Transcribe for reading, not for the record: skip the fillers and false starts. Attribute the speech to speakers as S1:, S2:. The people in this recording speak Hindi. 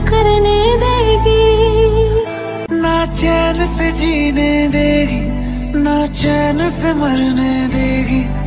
S1: करने देगी,
S2: ना चैन से जीने देगी, ना चैन से मरने देगी।